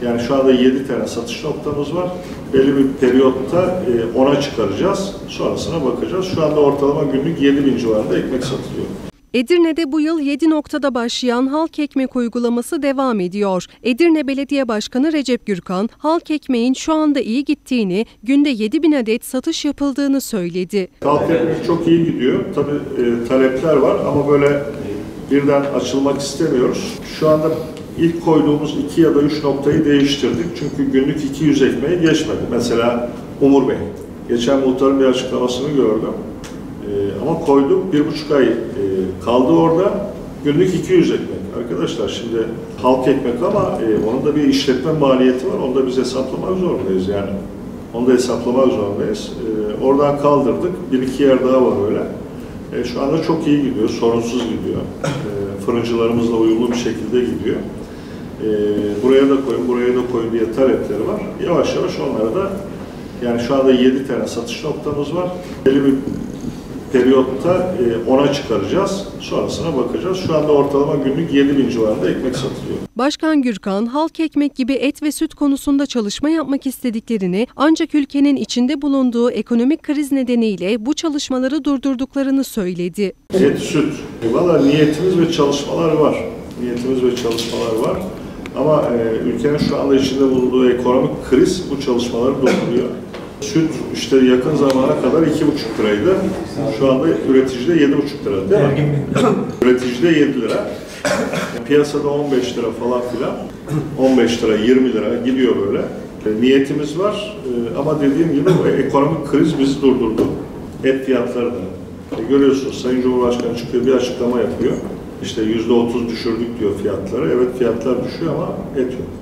Yani şu anda 7 tane satış noktamız var. Belli bir periyotta 10'a çıkaracağız. Sonrasına bakacağız. Şu anda ortalama günlük 7.000 civarında ekmek satılıyor. Edirne'de bu yıl 7 noktada başlayan halk ekmek uygulaması devam ediyor. Edirne Belediye Başkanı Recep Gürkan, halk ekmeğin şu anda iyi gittiğini, günde 7.000 adet satış yapıldığını söyledi. Halk ekmek çok iyi gidiyor. Tabii talepler var ama böyle birden açılmak istemiyoruz. Şu anda ilk koyduğumuz 2 ya da 3 noktayı değiştirdik. Çünkü günlük 200 ekmeğe geçmedi. Mesela Umur Bey. Geçen muhtarın bir açıklamasını gördüm. Ama koyduk, 1,5 ay kaldı orada. Günlük 200 ekmek. Arkadaşlar şimdi halk ekmek ama onun da bir işletme maliyeti var. Onu da biz hesaplamak zorundayız yani. Onu da hesaplamak zorundayız. Oradan kaldırdık. 1-2 yer daha var öyle. Şu anda çok iyi gidiyor, sorunsuz gidiyor. Fırıncılarımızla uyumlu bir şekilde gidiyor. Buraya da koyun, buraya da koyun diye talepleri var. Yavaş yavaş onlara da, yani şu anda 7 tane satış noktamız var. Belli bir periyotta 10'a çıkaracağız. Sonrasına bakacağız. Şu anda ortalama günlük 7.000 civarında ekmek satılıyor. Başkan Gürkan, halk ekmek gibi et ve süt konusunda çalışma yapmak istediklerini, ancak ülkenin içinde bulunduğu ekonomik kriz nedeniyle bu çalışmaları durdurduklarını söyledi. Et, süt. Valla niyetimiz ve çalışmalar var. Niyetimiz ve çalışmalar var. Ama ülkenin şu anda içinde bulunduğu ekonomik kriz bu çalışmaları durduruyor. Süt işte yakın zamana kadar 2,5 liraydı. Şu anda üreticide 7,5 lira değil mi? Üreticide 7 lira. Piyasada 15 lira falan filan. 15 lira, 20 lira gidiyor böyle. Niyetimiz var ama dediğim gibi bu ekonomik kriz bizi durdurdu. Et fiyatları da. Görüyorsunuz Sayın Cumhurbaşkanı çıkıyor, bir açıklama yapıyor. İşte %30 düşürdük diyor fiyatları. Evet fiyatlar düşüyor ama et yok.